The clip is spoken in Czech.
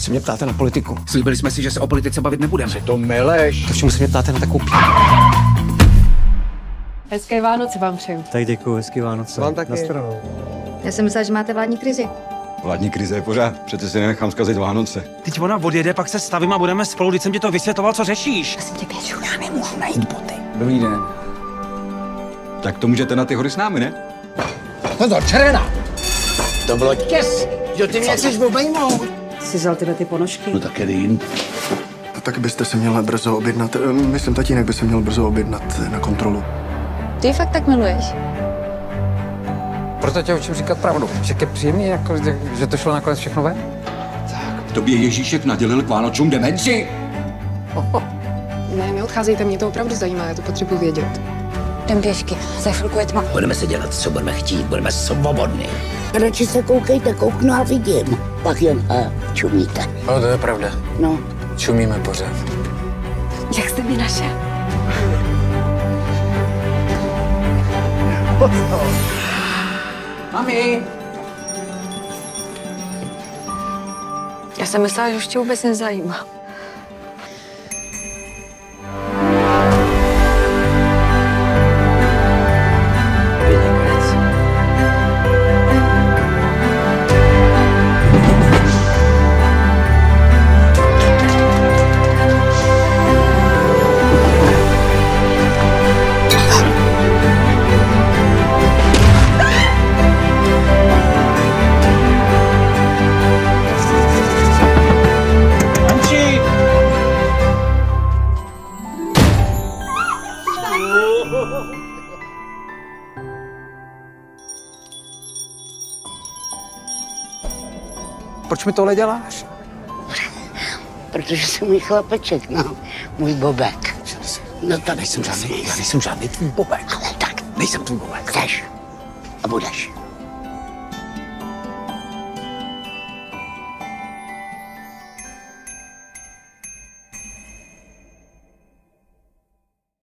Se mě ptáte na politiku. Slíbili jsme si, že se o politice bavit nebudeme. Si to meleš. To čemu se mě ptáte na takovou Hezké Vánoce vám přeju. Tak děkuji, hezký Vánoce. Vám taky. Já jsem myslela, že máte vládní krizi. Vládní krize je pořád. Přece si nenechám zkazit Vánoce. Teď ona odjede, pak se stavím a budeme spolu, když jsem ti to vysvětloval, co řešíš. Asi tě pěču. Já nemůžu najít boty. Dobrý den. Tak to můžete na ty hory s námi, ne? Pozor, červená. To bylo těs. Jo, ty mě chceš obejmout. Jsi vzal tyhle ty ponožky? No tak jedin. Tak byste se měla brzo objednat. Myslím, tatínek by se měl brzo objednat na kontrolu. Ty fakt tak miluješ? Proto tě učím říkat pravdu. Že je příjemný, jako, že to šlo nakonec všechno ven. Tobě Ježíšek nadělil k Vánocům demenci. Ne, neodcházejte, mě to opravdu zajímá, já to potřebuji vědět. Jdem pěšky, za chvilku je tma. Budeme si dělat, co budeme chtít, budeme svobodní. Radši se koukejte, kouknu a vidím. Pak jen čumíte. No, to je pravda. No. Čumíme pořád. Jak jste mě našel? Mami! Já jsem myslela, že už tě vůbec nezajímá. Proč mi tohle děláš? Protože jsem můj chlapeček, no. Můj bobek. No to Já nejsem žádný tvůj bobek. Ale tak Nejsem tvůj bobek. chceš a budeš.